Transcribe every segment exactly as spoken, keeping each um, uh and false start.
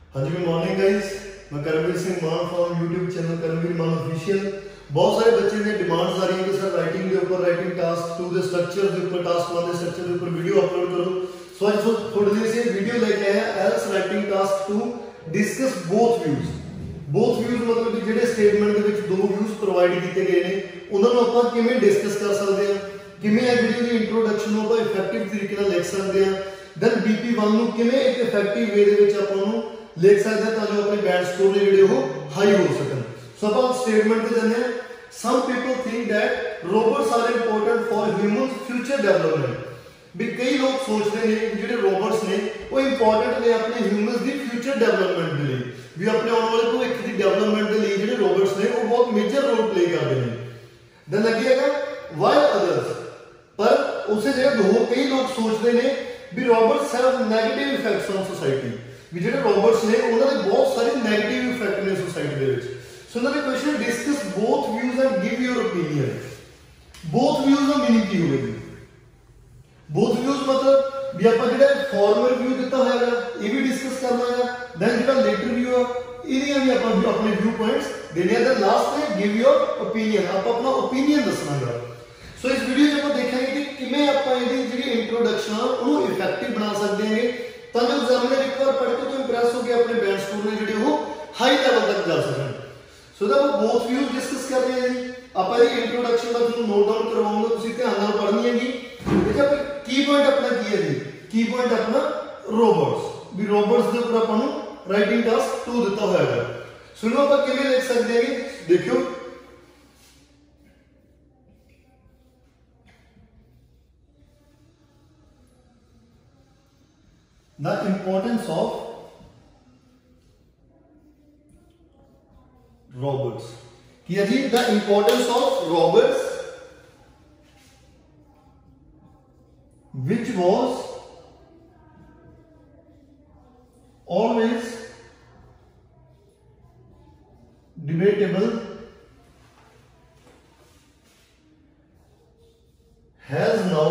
हाँ जी, good morning guys. मैं करमवीर सिंह मान फ्रॉम यूट्यूब चैनल करमवीर मान ऑफिशियल। बहुत सारे बच्चे ने डिमांड्स आ रही है कि सर राइटिंग के ऊपर writing task two the structure के ऊपर टास्क वन दे स्ट्रक्चर के ऊपर वीडियो अपलोड करो। सो आज थोड़ी देर से वीडियो लेके आए हैं IELTS writing task two discuss both views. Both views मतलब कि ਜਿਹੜੇ ਸਟੇਟਮੈਂਟ ਦੇ ਵਿੱਚ ਦੋ व्यूज ਪ੍ਰੋਵਾਈਡ ਕੀਤੇ ਗਏ ਨੇ ਉਹਨਾਂ ਨੂੰ ਆਪਾਂ ਕਿਵੇਂ ਡਿਸਕਸ ਕਰ ਸਕਦੇ ਹਾਂ, ਕਿਵੇਂ ਇਹ ਵੀਡੀਓ ਦੀ ਇੰਟਰੋਡਕਸ਼ਨ ਨੂੰ ਆਪਾਂ ਇਫੈਕਟਿਵ ਤਰੀਕੇ ਨਾਲ ਲਿਖ ਸਕਦੇ ਹਾਂ, ਦੈਨ ਬੀਪੀ वन ਨੂੰ ਕਿਵੇਂ ਇੱਕ ਇਫੈਕਟਿਵ ਵੇ ਦੇ ਵਿੱਚ ਆਪਾਂ ਨੂੰ ਲਿਖ ਸਕਦੇ ਹਾਂ ਤਾਂ ਜੋ ਆਪਣੇ ਬੈਂਡ ਸਕੋਰ ਨੇ ਜਿਹੜੇ ਉਹ ਹਾਈ ਹੋ ਸਕਣ। ਸੋ ਆਪਾਂ ਸਟੇਟਮੈਂਟ ਤੇ ਜਾਂਦੇ ਹਾਂ। Some people think that robots are important for humans future development. ਵੀ ਕਈ ਲੋਕ ਸੋਚਦੇ ਨੇ ਕਿ ਜਿਹੜੇ ਰੋਬੋਟਸ ਨੇ ਉਹ ਇੰਪੋਰਟੈਂਟ ਨੇ ਆਪਣੇ ਹਿਊਮਨਸ ਦੀ ਫਿਊਚਰ ਡਿਵੈਲਪਮੈਂਟ ਦੇ ਲਈ, ਵੀ ਆਪਣੇ ਆਉਣ ਵਾਲੇ ਭਵਿੱਖ ਦੀ ਡਿਵੈਲਪਮੈਂਟ ਦੇ ਲਈ ਜਿਹੜੇ ਰੋਬੋਟਸ ਨੇ ਉਹ ਬਹੁਤ ਮੇਜਰ ਰੋਲ ਪਲੇ ਕਰਦੇ ਨੇ। ਦੈਨ ਅੱਗੇ ਹੈਗਾ ਵਾਈਲ ਅਦਰਸ, ਪਰ ਉਸੇ ਜਗ੍ਹਾ ਦੋ ਕਈ ਲੋਕ ਸੋਚਦੇ ਨੇ ਵੀ robots have negative effects on society, ਵੀ ਜਿਹੜੇ ਰੋਬੋਟਸ ਨੇ ਉਹਨਾਂ ਦੇ ਬਹੁਤ ਸਾਰੇ ਨੈਗੇਟਿਵ ਇਫੈਕਟ ਨੇ ਸੋਸਾਇਟੀ ਦੇ ਵਿੱਚ। ਸੋ ਇਹਨਾਂ ਦੇ question discuss both views and give your opinion. Both views ਦਾ ਮੀਨਿੰਗ ਕੀ ਹੋਵੇਗੀ? ਬੋਥ ਵਿਊਜ਼ ਮਤਲਬ ਵੀ ਆਪਾਂ ਜਿਹੜਾ ਫਾਰਮਰ ਵਿਊ ਦਿੱਤਾ ਹੋਇਆ ਹੈ ਇਹ ਵੀ ਡਿਸਕਸ ਕਰਨਾ ਹੈ, ਦੈਨ ਜਿਹੜਾ ਲੇਟਰ ਵਿਊ ਆ ਇਹਦੀਆਂ ਵੀ ਆਪਾਂ ਆਪਣੇ ਵਿਊ ਪੁਆਇੰਟਸ ਦੇਣੇ ਆ, ਦੈਨ ਲਾਸਟ ਤੇ ਗਿਵ ਯੂਰ ਓਪੀਨੀਅਨ, ਆਪਾਂ ਆਪਣਾ ਓਪੀਨੀਅਨ ਦੱਸਣਾ ਹੈ। ਸੋ ਇਸ ਵੀਡੀਓ 'ਚ ਆਪਾਂ ਦੇਖਾਂਗੇ ਕਿ ਕਿਵੇਂ ਆਪਾਂ ਇਹਦੀ ਜਿਹੜੀ ਇੰਟਰੋਡਕਸ਼ਨ ਆ ਉਹਨੂੰ ਇਫੈਕਟਿਵ ਬਣਾ ਸਕਦੇ ਹਾਂ ਤਾਂ ਜੋ ਐਗਜ਼ਾਮੀਨਰ ਇੱਕ ਵਾਰ ਪੜ੍ਹ ਕੇ ਤੋਂ ਇੰਪ੍ਰੈਸ ਹੋ ਕੇ ਆਪਣੇ ਬੈਂਡ ਸਕੋਰ ਨੇ ਜਿਹੜੇ ਉਹ ਹਾਈ ਲੈਵਲ ਤੱਕ ਜਾ ਸਕਣ। ਸੋ ਦਾ ਆਪਾਂ ਬੋਥ ਵਿਊਜ਼ ਡਿਸਕਸ ਕਰਦੇ ਹਾਂ ਜੀ। ਆਪਾਂ ਇਹਦੀ ਇੰਟਰੋਡਕਸ਼ਨ ਦਾ ਤੁਹਾਨੂੰ ਨੋਟ ਡਾਊਨ ਕਰਵਾਉਂਗਾ, ਤੁਸੀਂ ਧਿਆਨ ਨਾਲ ਪੜ੍ਹਨੀ ਹੈਗੀ। ਦੇਖੋ ਆਪਾਂ ਕੀ ਪੁਆਇੰਟ ਆਪਣਾ ਕੀ ਹੈ ਜੀ? ਕੀ ਪੁਆਇੰਟ ਆਪਣਾ ਰੋਬੋਟਸ, ਵੀ ਰੋਬੋਟਸ ਦੇ ਉੱਪਰ ਆਪਾਂ ਨੂੰ ਰਾਈਟਿੰਗ ਟਾਸਕ ਟੂ ਦਿੱਤਾ ਹੋਇਆ ਹੈ। ਸੋ ਇਹਨੂੰ ਆਪਾਂ ਕਿਵੇਂ ਲਿਖ ਸਕਦੇ ਹੈਗੇ ਦੇਖਿਓ। The importance of robots. Here is the importance of robots, which was always debatable, has now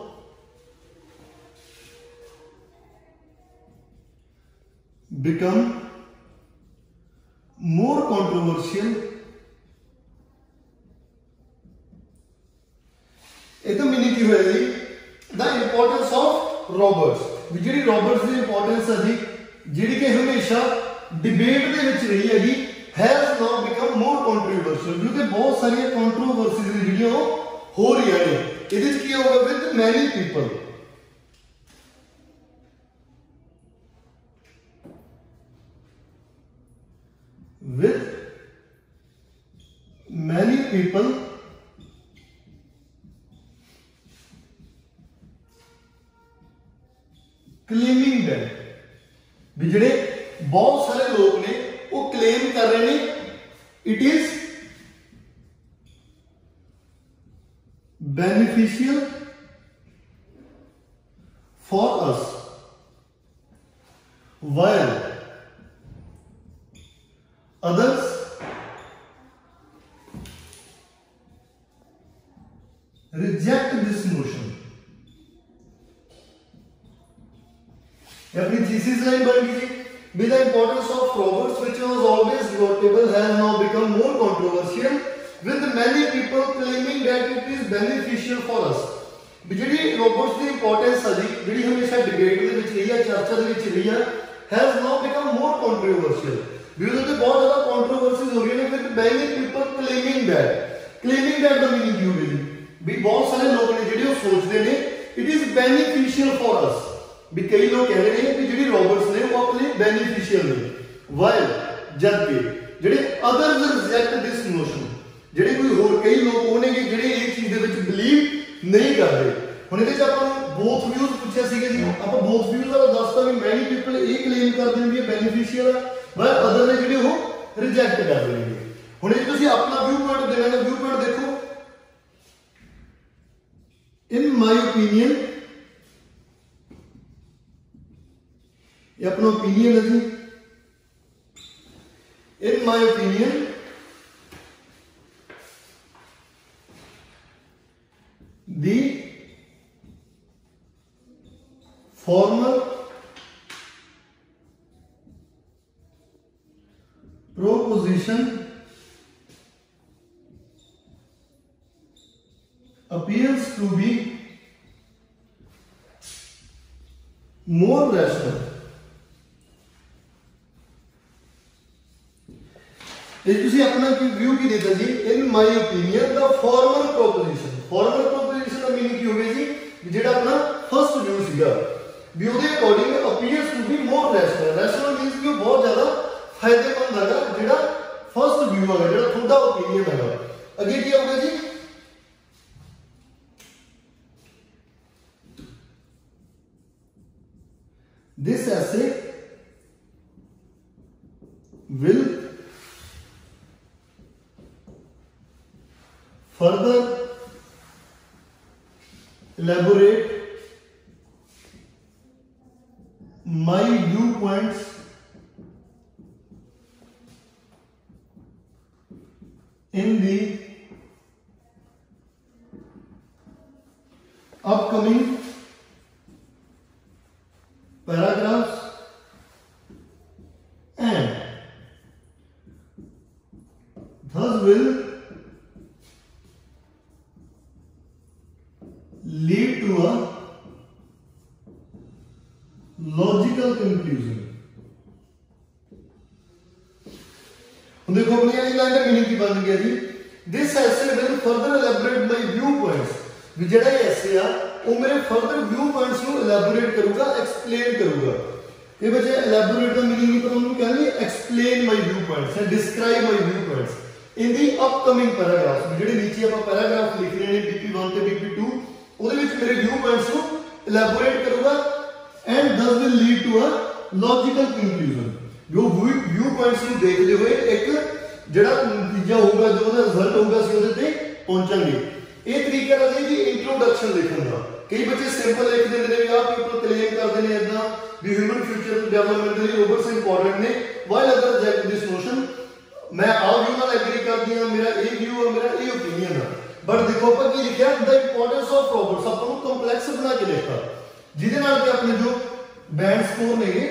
become more controversial। ਇਹਦਾ ਮੀਨਿੰਗ ਕੀ ਹੋਇਆ ਜੀ? the importance of robots, ਵੀ ਜਿਹੜੀ robots ਦੀ ਇੰਪੋਰਟੈਂਸ ਹੈ ਜੀ ਜਿਹੜੀ ਕਿ ਹਮੇਸ਼ਾ ਡਿਬੇਟ ਦੇ ਵਿੱਚ ਰਹੀ ਹੈ ਜੀ, has now become more controversial, ਕਿਉਂਕਿ ਬਹੁਤ ਸਾਰੀਆਂ ਕੰਟਰੋਵਰਸੀਜ਼ ਜਿਹੜੀਆਂ ਉਹ ਹੋ ਰਹੀਆਂ ਨੇ। ਇਹਦੇ ਵਿੱਚ ਕੀ ਹੋਗਾ? with many people, with many people claiming that, ਵੀ ਜਿਹੜੇ ਬਹੁਤ ਸਾਰੇ ਲੋਕ ਨੇ ਉਹ ਕਲੇਮ ਕਰ ਰਹੇ ਨੇ it is beneficial for us, while others reject this notion। अपनी थीसिस लाइन बन गई with the importance of robots which was always debatable has now become more controversial, with many people claiming that it is beneficial for us। ਵੀ ਜਿਹੜੀ robots ਦੀ importance ਹੈ ਜੀ ਜਿਹੜੀ ਹਮੇਸ਼ਾ debate ਦੇ ਵਿੱਚ ਰਹੀ ਹੈ, ਚਰਚਾ ਦੇ ਵਿੱਚ ਰਹੀ ਹੈ, has now become more controversial, ਵੀ ਉਹਦੇ ਤੇ ਬਹੁਤ ਜ਼ਿਆਦਾ ਕੰਟਰੋਵਰਸੀਜ਼ ਹੋ ਰਹੀਆਂ ਨੇ। with many people claiming that, claiming that ਦਾ ਮੀਨਿੰਗ ਕੀ ਹੋਵੇਗੀ? ਵੀ ਬਹੁਤ ਸਾਰੇ ਲੋਕ ਨੇ ਜਿਹੜੇ ਉਹ ਸੋਚਦੇ ਨੇ it is beneficial for us, ਵੀ ਕਈ ਲੋਕ ਕਹਿ ਰਹੇ ਨੇ ਕਿ ਜਿਹੜੀ ਰੋਬੋਟਸ ਨੇ ਉਹ ਆਪਣੇ ਬੈਨੀਫੀਸ਼ੀਅਲ ਨੇ, ਵਾਈਲ ਜਦਕਿ ਜਿਹੜੇ ਅਦਰਸ ਰਿਜੈਕਟ ਦਿਸ ਨੋਸ਼ਨ, ਜਿਹੜੇ ਕੋਈ ਹੋਰ ਕਈ ਲੋਕ ਹੋਣਗੇ ਜਿਹੜੇ ਇਹ ਚੀਜ਼ ਦੇ ਵਿੱਚ ਬਿਲੀਵ ਨਹੀਂ ਕਰਦੇ। ਹੁਣ ਇਹਦੇ ਚ ਆਪਾਂ ਨੂੰ ਬੋਥ ਵਿਊਜ਼ ਪੁੱਛਿਆ ਸੀਗਾ ਜੀ, ਆਪਾਂ ਬੋਥ ਵਿਊਜ਼ ਵਾਲਾ ਦੱਸਤਾ ਵੀ ਮੈਨੀ ਪੀਪਲ ਇਹ ਕਲੇਮ ਕਰਦੇ ਨੇ ਵੀ ਇਹ ਬੈਨੀਫੀਸ਼ੀਅਲ ਆ, ਪਰ ਅਦਰ ਨੇ ਜਿਹੜੇ ਉਹ ਰਿਜੈਕਟ ਕਰਦੇ ਨੇ। ਹੁਣ ਇਹ ਤੁਸੀਂ ਆਪਣਾ ਵਿਊ ਪੁਆਇੰਟ ਦੇਣਾ ਹੈ। ਵਿਊ ਪੁਆਇੰਟ ਦੇਖੋ, ਇਨ ਮਾਈ ਓਪੀਨੀਅਨ, ये अपना ओपिनियन है जी। In my opinion the former proposition appears to be more rational. ਇਹ ਤੁਸੀਂ ਆਪਣਾ ਕੀ ਵਿਊ ਕੀ ਦੇਤਾ ਜੀ, in my opinion the formal proposition. Formal proposition ਦਾ ਮੀਨਿੰਗ ਕੀ ਹੋ ਗਿਆ ਜੀ, ਜਿਹੜਾ ਆਪਣਾ ਫਰਸਟ ਵਿਊ ਸੀਗਾ ਵੀ ਉਹਦੇ according appears to be more rational. Rational means ਕਿ ਉਹ ਬਹੁਤ ਜ਼ਿਆਦਾ ਫਾਇਦੇਮੰਦ ਹੈਗਾ, ਜਿਹੜਾ ਫਰਸਟ ਵਿਊ ਹੈਗਾ, ਜਿਹੜਾ ਤੁਹਾਡਾ ਓਪੀਨੀਅਨ ਹੈਗਾ। ਅੱਗੇ ਕੀ ਆਊਗਾ ਜੀ, this essay will further elaborate my viewpoints in the upcoming paragraphs and thus will lead to a logical conclusion। ਹੁਣ ਦੇਖੋ अपनी लाइन का मीनिंग की बन गया जी, this essay will further elaborate my viewpoints। ਵੀ ਜਿਹੜਾ ਇਹ ਐਸੇ ਆ ਉਹ ਮੇਰੇ ਫਰਦਰ ਵਿਊ ਪੁਆਇੰਟਸ ਨੂੰ ਇਲੈਬੋਰੇਟ ਕਰੂਗਾ, ਐਕਸਪਲੇਨ ਕਰੂਗਾ। ਇਹ ਬੱਚੇ ਇਲੈਬੋਰੇਟ ਦਾ ਮੀਨਿੰਗ ਨਹੀਂ ਪਤਾ, ਉਹਨੂੰ ਕਹਿੰਦੇ explain my view points and describe my view points in the upcoming paragraphs. ਜਿਹੜੇ ਨੀਚੇ ਆਪਾਂ ਪੈਰਾਗ੍ਰਾਫ ਲਿਖਣੇ ਨੇ ਬੀਪੀ वन ਤੇ ਬੀਪੀ टू, ਉਹਦੇ ਵਿੱਚ ਮੇਰੇ ਵਿਊ ਪੁਆਇੰਟਸ ਨੂੰ ਇਲੈਬੋਰੇਟ ਕਰੂਗਾ and this will lead to a logical conclusion. ਜੋ ਵਿਊ ਪੁਆਇੰਟਸ ਨੂੰ ਦੇਖਦੇ ਹੋਏ ਇੱਕ ਜਿਹੜਾ ਨਤੀਜਾ ਹੋਊਗਾ, ਜੋ ਉਹਦਾ ਰਿਜ਼ਲਟ ਹੋਊਗਾ, ਅਸੀਂ ਉਹਦੇ ਤੇ ਪਹੁੰਚਾਂਗੇ। ਇਹ ਤਰੀਕਾ ਹੈ ਜੀ ਇੰਟਰੋਡਕਸ਼ਨ ਲਿਖਣ ਦਾ। ਕਈ ਬੱਚੇ ਸਿੰਪਲ ਲਿਖ ਦਿੰਦੇ ਨੇ ਵੀ ਆਹ ਪੀਪਲ ਕਲੇਮ ਕਰਦੇ ਨੇ ਇਦਾਂ ਵੀ ਹਿਊਮਨ ਫਿਊਚਰ ਡਿਵੈਲਪਮੈਂਟ ਦੇ ਲਈ ਰੋਬੋਟਸ ਇੰਪੋਰਟੈਂਟ ਨੇ, while other reject this notion. ਮੈਂ ਆਹ ਵਿਊ ਨਾਲ ਐਗਰੀ ਕਰਦੀ ਹਾਂ, ਮੇਰਾ ਇਹ ਵਿਊ ਆ, ਮੇਰਾ ਇਹ ਓਪੀਨੀਅਨ ਆ। ਬਟ ਦੇਖੋ ਆਪਾਂ ਕੀ ਲਿਖਿਆ, ਦ ਇੰਪੋਰਟੈਂਸ ਆਫ ਰੋਬੋਟਸ। ਆਪਾਂ ਨੂੰ ਕੰਪਲੈਕਸ ਬਣਾ ਕੇ ਲਿਖਿਆ, ਜਿਹਦੇ ਨਾਲ ਕਿ ਆਪਣੇ ਜੋ ਬੈਂਡ ਸਕੋਰ ਨੇਗੇ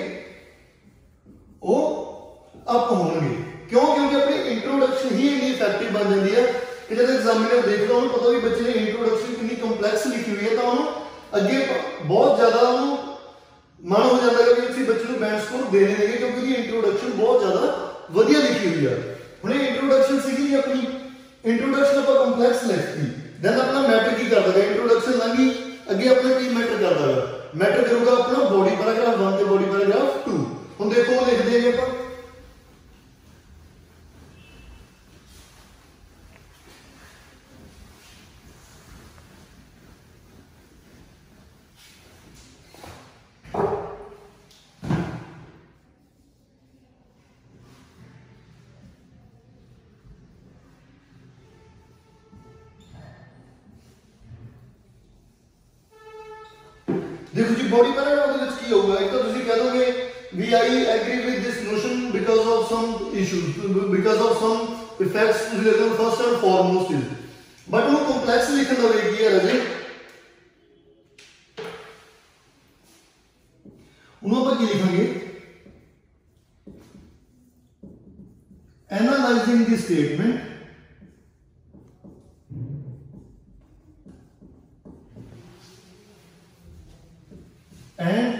ਉਹ ਅਪ ਹੋਣਗੇ। ਕਿਉਂ? ਕਿਉਂਕਿ ਆਪਣੀ ਇੰਟਰੋਡਕਸ਼ਨ ਹੀ ਇੰਨੀ ਇਫੈਕਟਿਵ ਬਣ ਜਾਂਦੀ ਹੈ ਕਿ ਜਦ ਐਗਜ਼ਾਮੀਨਰ ਦੇਖਦਾ ਉਹਨੂੰ ਪਤਾ ਵੀ ਬੱਚੇ ਨੇ ਇੰਟਰੋਡਕਸ਼ਨ ਕਿੰਨੀ ਕੰਪਲੈਕਸ ਲਿਖੀ ਹੋਈ ਹੈ, ਤਾਂ ਉਹਨੂੰ ਅੱਗੇ ਬਹੁਤ ਜ਼ਿਆਦਾ ਉਹਨੂੰ ਮਨ ਹੋ ਜਾਂਦਾ ਹੈ ਕਿ ਅਸੀਂ ਬੱਚੇ ਨੂੰ ਬੈਂਡ ਸਕੋਰ ਦੇਣੇ ਨੇਗੇ, ਕਿਉਂਕਿ ਉਹਦੀ ਇੰਟਰੋਡਕਸ਼ਨ ਬਹੁਤ ਜ਼ਿਆਦਾ ਵਧੀਆ ਲਿਖੀ ਹੋਈ ਹੈ। ਹੁਣ ਇਹ ਇੰਟਰੋਡਕਸ਼ਨ ਸੀਗੀ ਜੀ ਆਪਣੀ, ਇੰਟਰੋਡਕਸ਼ਨ ਆਪਾਂ ਕੰਪਲੈਕਸ ਲਿਖਤੀ, ਦੈਨ ਆਪਣਾ ਮੈਟਰ ਕੀ ਕਰਦਾ ਹੈ, ਇੰਟਰੋਡਕਸ਼ਨ ਲੰਘੀ, ਅੱਗੇ ਆਪਣਾ ਕੀ ਮੈਟਰ ਕਰਦਾ ਹੈ, ਮੈਟਰ ਕਰੂਗਾ ਆਪਣਾ ਬੋਡੀ ਪੈਰਾਗ੍ਰਾਫ वन ਤੇ ਬੋਡੀ ਪੈਰਾਗ੍ਰਾਫ टू। ਹੁਣ ਦੇਖੋ ਲਿਖਦੇ ਨੇ ਆਪਾਂ देखो जी बॉडी पैराग्राफ ਦੇ ਵਿੱਚ ਕੀ ਹੋਊਗਾ। ਇੱਕ ਤਾਂ ਤੁਸੀਂ ਕਹਿ ਦੋਗੇ ਵੀ I agree with this notion because of some issues, because of some effects ਤੁਸੀਂ ਲਿਖ ਦੋ first and foremost is. But ਉਹ ਕੰਪਲੈਕਸ ਲਿਖਣ ਦਾ ਵੇ ਕੀ ਹੈ ਰਾਜੇ, ਉਹਨੂੰ ਆਪਾਂ ਕੀ ਲਿਖਾਂਗੇ, analysing the statement and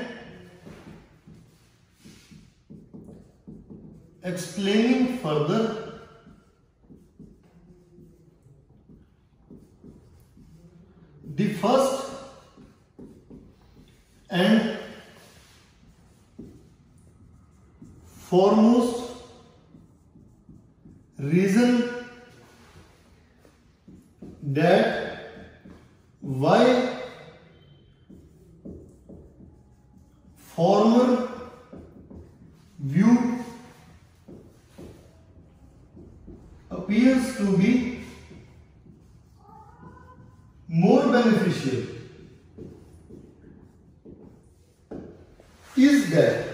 explaining further the first and foremost reason that why former view appears to be more beneficial is that।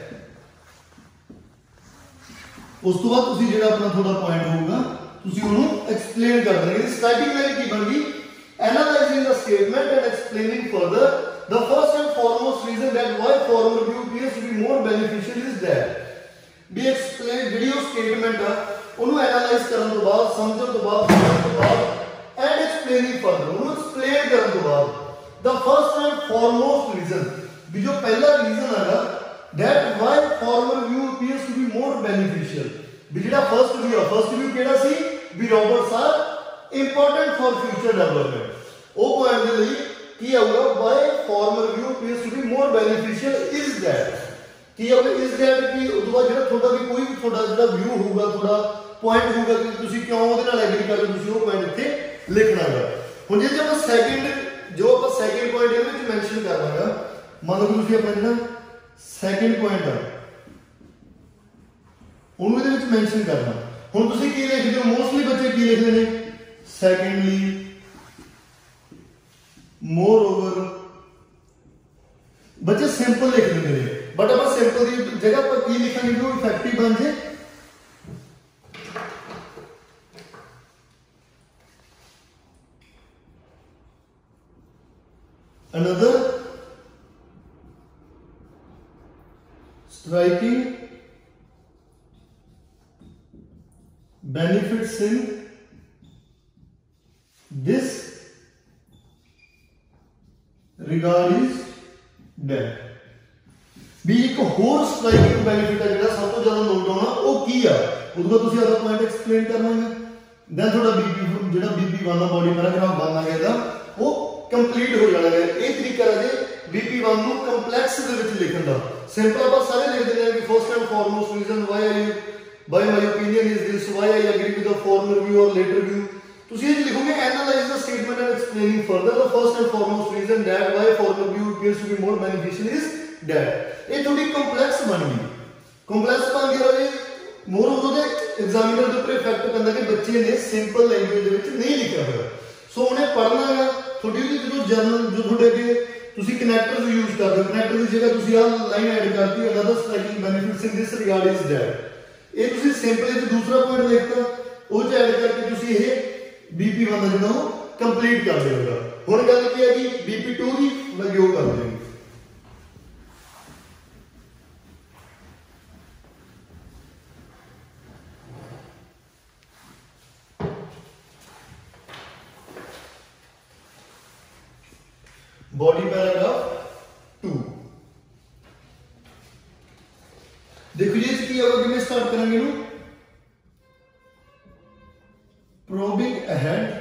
ਉਸ ਤੋਂ ਬਾਅਦ ਤੁਸੀਂ ਜਿਹੜਾ ਆਪਣਾ ਥੋੜਾ ਪੁਆਇੰਟ ਹੋਊਗਾ ਤੁਸੀਂ ਉਹਨੂੰ ਐਕਸਪਲੇਨ ਕਰ ਦੇਣਾ। ਸਟਾਰਟਿੰਗ ਲਾਈਨ ਕੀ ਬਣ ਗਈ, analyzing the statement and explaining further the first and foremost reason that why former view appears to be more beneficial is that। भी एक्सप्लेन ਜਿਹੜੀ ਉਹ ਸਟੇਟਮੈਂਟ ਆ ਉਹਨੂੰ ਐਨਾਲਾਈਜ਼ ਕਰਨ ਤੋਂ ਬਾਅਦ ਸਮਝਣ ਤੋਂ ਬਾਅਦ ਸਮਝਣ ਤੋਂ ਬਾਅਦ ਐਂਡ ਐਕਸਪਲੇਨਿੰਗ ਫਰਦਰ ਉਹਨੂੰ ਐਕਸਪਲੇਨ ਕਰਨ ਤੋਂ ਬਾਅਦ the first and foremost reason भी जो पहला रीजन है that why former view appears to be more beneficial भी ਜਿਹੜਾ फर्स्ट व्यू है फर्स्ट व्यू ਕਿਹੜਾ ਸੀ भी robots are important for future development ਉਹ ਪੁਆਇੰਟ ਦੇ ਲਈ ਕੀ ਆਊਗਾ why former view appears to be more beneficial is that ਕੀ ਆਊਗਾ is that ਕਿ ਉਦੋਂ ਬਾਅਦ ਜਿਹੜਾ ਤੁਹਾਡਾ ਵੀ ਕੋਈ ਵੀ ਤੁਹਾਡਾ ਜਿਹੜਾ व्यू ਹੋਊਗਾ ਤੁਹਾਡਾ ਪੁਆਇੰਟ ਹੋਊਗਾ ਕਿ ਤੁਸੀਂ ਕਿਉਂ ਉਹਦੇ ਨਾਲ ਐਗਰੀ ਕਰਦੇ ਹੋ ਤੁਸੀਂ ਉਹ ਪੁਆਇੰਟ ਇੱਥੇ ਲਿਖਣਾ ਹੈ ਹੁਣ ਜੇ ਆਪਾਂ ਸੈਕਿੰਡ जो आप सेकंड पॉइंट ये मेंशन कर लांगा मान लो ਤੁਸੀਂ ਆਪਣਾ ਜਿਹੜਾ ਸੈਕਿੰਡ ਪੁਆਇੰਟ ਆ ਉਹਨੂੰ ਇਹਦੇ ਵਿੱਚ ਮੈਂਸ਼ਨ ਕਰਨਾ ਹੁਣ ਤੁਸੀਂ ਕੀ ਲਿਖਦੇ ਹੋ ਮੋਸਟਲੀ ਬੱਚੇ ਕੀ ਲਿਖਦੇ ਨੇ ਸੈਕੰਡਲੀ ਮੋਰ ਓਵਰ ਬੱਚੇ ਸਿੰਪਲ ਲਿਖ ਦਿੰਦੇ ਨੇ ਬਟ ਆਪਾਂ ਸਿੰਪਲ ਦੀ ਜਗ੍ਹਾ ਆਪਾਂ ਕੀ ਲਿਖਾਂਗੇ ਕਿ ਉਹ ਇਫੈਕਟਿਵ ਬਣ ਜੇ another striking benefits in this regard is that भी एक होर स्ट्राइकिंग बेनिफिट है ਜਿਹੜਾ ਸਭ ਤੋਂ ਜ਼ਿਆਦਾ ਨੋਟ ਆਉਣਾ ਉਹ ਕੀ ਆ ਉਦੋਂ ਬਾਅਦ ਤੁਸੀਂ ਆਪਣਾ ਪੁਆਇੰਟ ਐਕਸਪਲੇਨ ਕਰਨਾ ਹੈ ਦੈਨ ਤੁਹਾਡਾ ਬੀਪੀ ਜਿਹੜਾ ਬੀਪੀ ਵਾਲਾ ਬਾਡੀ ਪੈਰਾਗ੍ਰਾਫ ਬਣਨਾ ਹੈਗਾ ਉਹ कंप्लीट हो जाना है ये तरीका है बीपी वन ਨੂੰ ਕੰਪਲੈਕਸ ਦੇ ਵਿੱਚ ਲਿਖਣ ਦਾ ਸਿੰਪਲ ਆਪਾਂ ਸਾਰੇ ਲਿਖ ਦਿੰਦੇ ਹਾਂ ਕਿ first and foremost reason why are you by my opinion is this why I agree with the former view or later view ਤੁਸੀਂ ਇਹ ਲਿਖੋਗੇ analyse the statement and explaining further the first and foremost reason that why former view appears to be more beneficial is that ਇਹ ਥੋੜੀ complex ਬਣ ਗਈ complex ਬਣ ਗਿਆ ਰਾਜੇ ਮੋਰ ਉਹਦੇ ਐਗਜ਼ਾਮੀਨਰ ਦੇ ਉੱਪਰ ਇਫੈਕਟ ਪੈਂਦਾ ਕਿ ਬੱਚੇ ਨੇ ਸਿੰਪਲ ਲੈਂਗੁਏਜ ਦੇ ਵਿੱਚ ਨਹੀਂ ਲਿਖਿਆ ਹੋਇਆ ਸੋ ਉਹਨੇ ਪੜ੍ਹਨਾ ਹੈ ਤੁਹਾਡੀ ਉਹਦੀ ਜਦੋਂ ਜਰਨਲ ਜੋ ਤੁਹਾਡੇ ਅੱਗੇ ਤੁਸੀਂ ਕਨੈਕਟਰਸ ਯੂਜ਼ ਕਰਦੇ ਹੋ ਕਨੈਕਟਰ ਦੀ ਜਗ੍ਹਾ ਤੁਸੀਂ ਆਹ ਲਾਈਨ ਐਡ ਕਰਤੀ another striking benefits in this regard is that ਇਹ ਤੁਸੀਂ ਸਿੰਪਲ ਇੱਕ ਦੂਸਰਾ ਪੁਆਇੰਟ ਲਿਖਤਾ ਉਹ ਚ ਐਡ ਕਰਕੇ ਤੁਸੀਂ ਇਹ ਬੀਪੀ वन ਦਾ ਜਿਹੜਾ ਉਹ ਕੰਪਲੀਟ ਕਰ ਦਿਓਗਾ ਹੁਣ ਗੱਲ ਕੀ ਹੈ ਜੀ ਬੀਪੀ टू ਦੀ ਵੈਲਿਊ ਕਰ ਦਿਓ बॉडी पैराग्राफ टू देखो जी की होगा कि स्टार्ट करेंगे नु probing ahead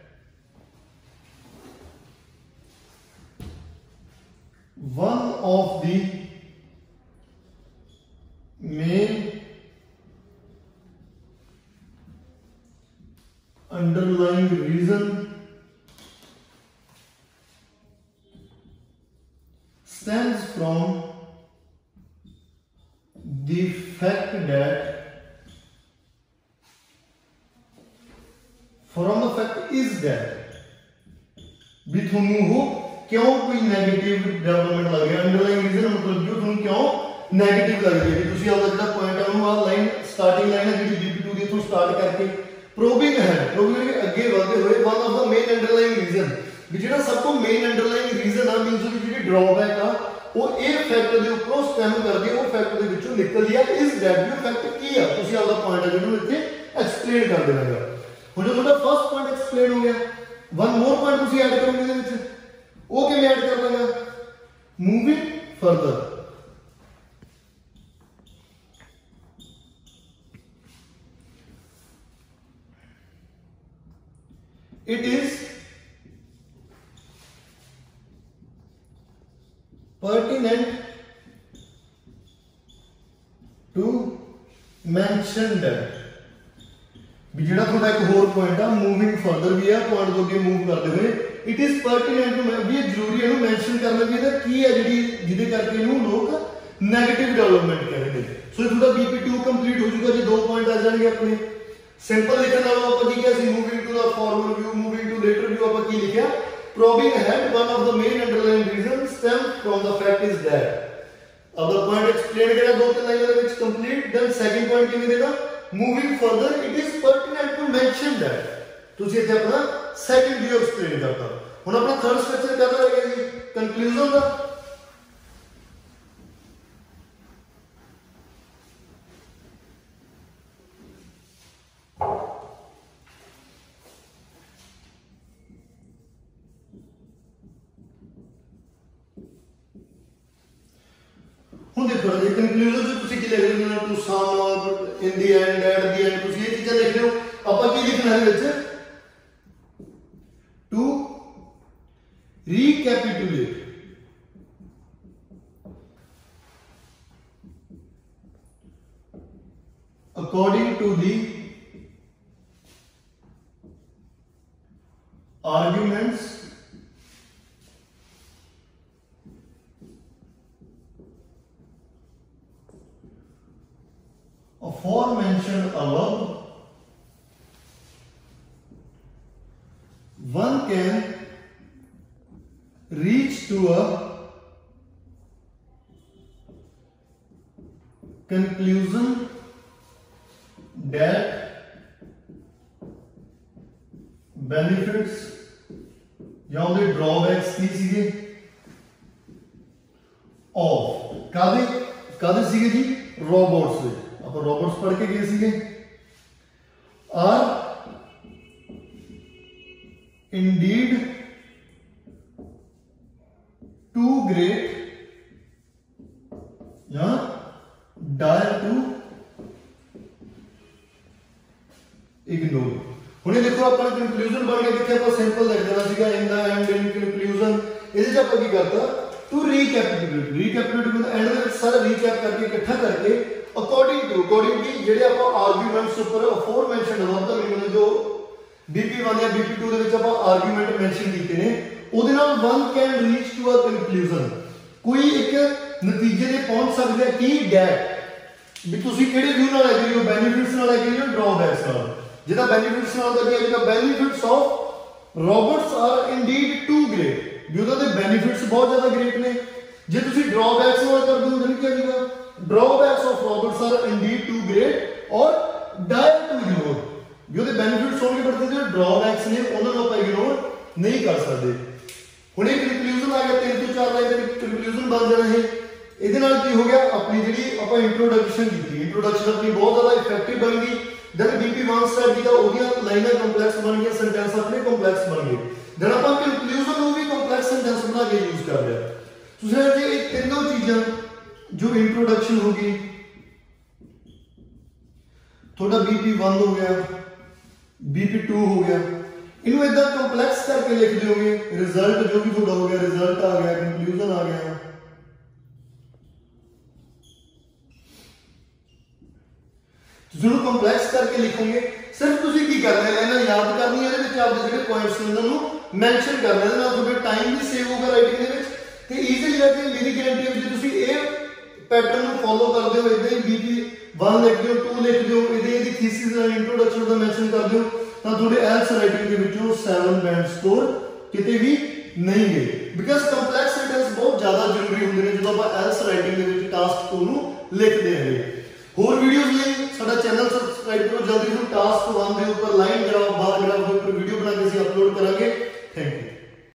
one of the main underlying reason stems from the fact that from the fact is that भी ਤੁਹਾਨੂੰ ਉਹ ਕਿਉਂ ਕੋਈ 네ਗੇਟਿਵ ਡਿਵੈਲਪਮੈਂਟ ਲੱਗ ਰਿਹਾ ਅੰਡਰਲਾਈਨ ਰੀਜ਼ਨ ਮਤਲਬ ਜੋ ਤੁਹਾਨੂੰ ਕਿਉਂ 네ਗੇਟਿਵ ਲੱਗ ਰਹੀ ਹੈ ਤੁਸੀਂ ਆਪਦਾ ਜਿਹੜਾ ਪੁਆਇੰਟ ਆ ਉਹਨੂੰ ਆਹ ਲਾਈਨ ਸਟਾਰਟਿੰਗ ਲਾਈਨ ਹੈ ਜਿਹੜੀ ਬੀਪੀ टू ਦੀ ਇੱਥੋਂ ਸਟਾਰਟ ਕਰਕੇ ਪ੍ਰੋਬਿੰਗ ਹੈ ਪ੍ਰੋਬਿੰਗ ਅੱਗੇ ਵਧਦੇ ਹੋਏ one of the main underline reason ਵੀ ਜਿਹੜਾ ਸਭ ਤੋਂ ਮੇਨ ਅੰਡਰਲਾਈਨ ਰੀਜ਼ਨ ਆ ਮੀਨਸ ਉਹਦੀ ਜਿਹੜੀ ਡਰਾਬੈਕ ਆ ਉਹ ਇਹ ਫੈਕਟ ਦੇ ਉੱਪਰੋਂ ਸਟੈਮ ਕਰਦੀ ਹੈ ਉਹ ਫੈਕਟ ਦੇ ਵਿੱਚੋਂ ਨਿਕਲਦੀ ਆ ਇਸ ਦੈਟ ਵੀ ਫੈਕਟ ਕੀ ਆ ਤੁਸੀਂ ਆਪਦਾ ਪੁਆਇੰਟ ਆ ਜਿਹਨੂੰ ਇੱਥੇ ਐਕਸਪਲੇਨ ਕਰ ਦੇਣਾ ਹੈ ਹੁਣ ਜਦੋਂ ਤੁਹਾਡਾ ਫਰਸਟ ਪੁਆਇੰਟ ਐਕਸਪਲੇਨ ਹੋ ਗਿਆ ਵਨ ਮੋਰ ਪੁਆਇੰਟ ਤੁਸੀਂ ਐਡ ਕਰੋਗੇ ਇਹਦੇ ਵਿੱਚ ਉਹ ਕਿਵੇਂ ਐਡ ਕਰ ਦਾਂਗਾ moving further it is pertinent to mention that ਵੀ ਜਿਹੜਾ ਤੁਹਾਡਾ ਇੱਕ ਹੋਰ ਪੁਆਇੰਟ ਆ ਮੂਵਿੰਗ ਫਰਦਰ ਵੀ ਆ ਪੁਆਇੰਟ ਤੋਂ ਅੱਗੇ ਮੂਵ ਕਰਦੇ ਹੋਏ ਇਟ ਇਜ਼ ਪਰਟੀਨੈਂਟ ਟੂ ਵੀ ਇਹ ਜ਼ਰੂਰੀ ਹੈ ਇਹਨੂੰ ਮੈਂਸ਼ਨ ਕਰਨਾ ਵੀ ਇਹਦਾ ਕੀ ਹੈ ਜਿਹੜੀ ਜਿਹਦੇ ਕਰਕੇ ਇਹਨੂੰ ਲੋਕ 네ਗੇਟਿਵ ਡਿਵੈਲਪਮੈਂਟ ਕਹਿੰਦੇ ਨੇ ਸੋ ਇਹ ਤੁਹਾਡਾ ਬੀਪੀ टू ਕੰਪਲੀਟ ਹੋ ਜਾਊਗਾ ਜੇ ਦੋ ਪੁਆਇੰਟ ਆ ਜਾਣਗੇ ਆਪਣੇ ਸਿੰਪਲ ਲਿਖਣ ਨਾਲੋਂ ਆਪਾਂ ਕੀ ਕਿਹਾ ਸੀ moving to the forward view moving to later view ਆਪਾਂ ਕੀ ਲਿਖਿਆ probing ahead one of the main underlying reasons stems from the fact is that अब the point explain करेगा दो तीन लाइनों में which complete then second point किन्हें देगा moving further it is pertinent to mention that तो ये थे अपना second view explain करता हूँ अपना third structure क्या रहेगा जी conclusion का ਹੁਣ ਦੇਖੋ ਜੀ ਕਨਕਲੂਜਨ ਚ ਤੁਸੀਂ ਕੀ ਲਿਖ ਰਹੇ ਹੋ to sum or in the end at the end ਤੁਸੀਂ ਇਹ ਚੀਜ਼ਾਂ ਲਿਖ ਰਹੇ ਹੋ ਆਪਾਂ ਕੀ ਲਿਖਣਾ ਹੈ ਵਿੱਚ to recapitulate according to the arguments aforementioned above, one can reach to a conclusion that benefits ਜਾਂ ਉਹਦੇ drawbacks ਕੀ ਸੀਗੇ of ਕਾਦੇ ਕਾਦੇ ਸੀਗੇ ਜੀ robots ਦੇ ਆਪਾਂ robots ਪੜ੍ਹ ਕੇ ਗਏ ਸੀਗੇ are indeed too great ਜਾਂ dire to ignore ਹੁਣ ਇਹ ਦੇਖੋ ਆਪਾਂ ਕਨਕਲੂਜਨ ਬਣ ਗਿਆ ਕਿੱਥੇ ਆਪਾਂ ਸਿੰਪਲ ਲਿਖ ਦੇਣਾ ਸੀਗਾ ਇਨ ਦਾ ਐਂਡ ਇਨ ਕਨਕਲੂਜਨ ਇਹਦੇ ਚ ਆਪਾਂ ਕੀ ਕਰਤਾ ਟੂ ਰੀਕੈਪਿਟੂਲੇਟ ਰੀਕੈਪਿਟੂਲੇਟ ਮਤਲਬ ਐਂਡ ਦੇ ਵਿੱਚ ਸਾਰਾ ਰੀਕੈਪ ਕਰਕੇ ਇਕੱਠਾ ਕਰਕੇ ਅਕੋਰਡਿੰਗ ਟੂ ਅਕੋਰਡਿੰਗ ਕੀ ਜਿਹੜੇ ਆਪਾਂ ਆਰਗੂਮੈਂਟਸ ਉੱਪਰ ਅਫੋਰ ਮੈਂਸ਼ਨਡ ਅਬਵ ਦਾ ਮੀਨਿੰਗ ਜੋ ਬੀਪੀ one ਜਾਂ ਬੀਪੀ two ਦੇ ਵਿੱਚ ਆਪਾਂ ਆਰਗੂਮੈਂਟ ਮੈਂਸ਼ਨ ਕੀਤੇ ਨੇ ਉਹਦੇ ਨਾਲ one can reach to a conclusion ਕੋਈ ਇੱਕ ਨਤੀਜੇ ਤੇ ਪਹੁੰਚ ਸਕਦਾ ਕੀ ਡੈਟ ਵੀ ਤੁਸੀਂ ਕਿਹੜੇ ਵਿਊ ਨਾਲ ਐਗਰੀ ਹੋ ਬੈਨੀਫਿਟਸ ਨਾਲ ਐਗਰੀ ਹੋ ਡਰਾਬੈਕਸ ਨਾਲ ਜਿਹਦਾ ਬੈਨੀਫਿਟਸ ਨਾਲ ਦਾ ਕੀ ਹੈ benefits of robots are indeed too great ਵੀ ਉਹਦੇ ਬੈਨੀਫਿਟਸ ਬਹੁਤ ਜ਼ਿਆਦਾ ਗ੍ਰੇਟ ਨੇ ਜੇ ਤੁਸੀਂ ਡਰਾਬੈਕਸ ਨਾਲ ਕਰਦੇ ਹੋ ਤਾਂ ਕੀ ਆਏਗਾ drawbacks of robots are indeed too great or dire to ignore ਵੀ ਉਹਦੇ ਬੈਨੀਫਿਟਸ ਹੋਣਗੇ ਬਟ ਜਿਹੜੇ ਡਰਾਬੈਕਸ ਨੇ ਉਹਨਾਂ ਨੂੰ ਆਪਾਂ ਇਗਨੋਰ ਨਹੀਂ ਕਰ ਸਕਦੇ ਹੁਣ ਇਹ ਕਨਕਲੂਜਨ ਆ ਗਿਆ ਤਿੰਨ ਤੋਂ ਚਾਰ ਲਾਈਨ ਦੇ ਵਿੱਚ ਕਨਕਲੂਜਨ ਬਣ ਜਾਣਾ ਹੈ ਇਹਦੇ ਨਾਲ ਕੀ ਹੋ ਗਿਆ ਆਪਣੀ ਜਿਹੜੀ ਆਪਾਂ ਇੰਟਰੋਡਕਸ਼ਨ ਕੀਤੀ ਇੰਟਰੋਡਕਸ਼ਨ ਆਪਣੀ ਬਹੁਤ ਜ਼ਿਆਦਾ ਇਫੈਕਟਿਵ ਬਣ ਗਈ ਜਦ ਬੀਪੀ one ਸਟੈਪ ਦੀ ਤਾਂ ਉਹਦੀਆਂ ਲਾਈਨਾਂ ਕੰਪਲੈਕਸ ਬਣ ਗਈਆਂ ਸੈਂਟੈਂਸ ਆਪਣੇ ਕੰਪਲੈਕਸ ਬਣ ਗਏ ਜਦ ਆਪਾਂ ਕਨਕਲੂਜਨ ਨੂੰ ਵੀ ਕੰਪਲੈਕਸ ਸੈਂਟੈਂਸ ਬਣਾ ਕੇ ਯੂਜ਼ ਕਰ ਲਿਆ ਤੁਸੀਂ ਜੇ ਇਹ ਤਿੰਨੋਂ ਚੀਜ਼ਾਂ ਜੋ ਇੰਟਰੋਡਕਸ਼ਨ ਹੋ ਗਈ ਤੁਹਾਡਾ ਬੀਪੀ one ਹੋ ਗਿਆ ਬੀਪੀ two ਹੋ ਗਿਆ ਇਹਨੂੰ ਇਦਾਂ ਕੰਪਲੈਕਸ ਕਰਕੇ ਲਿਖ ਦਿਓਗੇ ਰਿਜ਼ਲਟ ਜੋ ਵੀ ਤੁਹਾਡਾ ਹੋ ਗਿਆ ਰਿਜ਼ਲਟ ਆ ਗਿਆ ਕਨਕਲੂਜਨ ਆ ਗਿਆ ਜਿਹਨੂੰ ਕੰਪਲੈਕਸ ਕਰਕੇ ਲਿਖੋਗੇ ਸਿਰਫ ਤੁਸੀਂ ਕੀ ਕਰਨਾ ਹੈ ਇਹਨਾਂ ਯਾਦ ਕਰਨੀ ਹੈ ਇਹਦੇ ਵਿੱਚ ਆਪਦੇ ਜਿਹੜੇ ਪੁਆਇੰਟਸ ਨੇ ਉਹਨਾਂ ਨੂੰ ਮੈਂਸ਼ਨ ਕਰਨਾ ਇਹਦੇ ਨਾਲ ਤੁਹਾਡਾ ਟਾਈਮ ਵੀ ਸੇਵ ਹੋਗਾ ਰਾਈਟਿੰਗ ਦੇ ਵਿੱਚ ਤੇ ਈਜ਼ੀਲੀ ਹੈ ਕਿ ਮੇਰੀ ਗਾਰੰਟੀ ਹੈ ਜੇ ਤੁਸੀਂ ਇਹ ਪੈਟਰਨ ਨੂੰ ਫੋਲੋ ਕਰਦੇ ਹੋ ਇਦਾਂ ਹੀ ਬੀਪੀ one ਲਿਖਦੇ ਹੋ two ਲਿਖਦੇ ਹੋ ਇਹਦੇ ਇਹਦੀ ਥੀਸਿਸ ਦਾ ਇੰਟਰੋਡਕਸ਼ਨ ਦਾ ਮੈਂਸ਼ਨ ਕਰਦੇ ਹੋ ਤਾਂ ਤੁਹਾਡੇ ਐਲਸ ਰਾਈਟਿੰਗ ਦੇ ਵਿੱਚੋਂ seven ਬੈਂਡ ਸਕੋਰ ਕਿਤੇ ਵੀ ਨਹੀਂ ਗਏ ਬਿਕਾਜ਼ ਕੰਪਲੈਕਸ ਸੈਂਟੈਂਸ ਬਹੁਤ ਜ਼ਿਆਦਾ ਜ਼ਰੂਰੀ ਹੁੰਦੇ ਨੇ ਜਦੋਂ ਆਪਾਂ ਐਲਸ ਰਾਈਟਿੰਗ ਦੇ ਵਿੱਚ ਟਾਸਕ two ਨੂੰ ਲਿਖਦੇ ਹਾਂ ਹੋਰ ਵੀਡੀਓਜ਼ ਲਈ ਸਾਡਾ ਚੈਨਲ ਸਬਸਕ੍ਰਾਈਬ ਕਰੋ ਜਲਦੀ ਨੂੰ ਟਾਸਕ one ਦੇ ਉੱਪਰ ਲਾਈਨ ਗ੍ਰਾਫ ਬਾਰ ਗ੍ਰਾਫ ਦੇ ਉੱਪਰ ਵੀਡੀਓ ਬਣਾ ਕੇ ਅਸੀਂ ਅਪਲੋਡ ਕਰਾਂਗੇ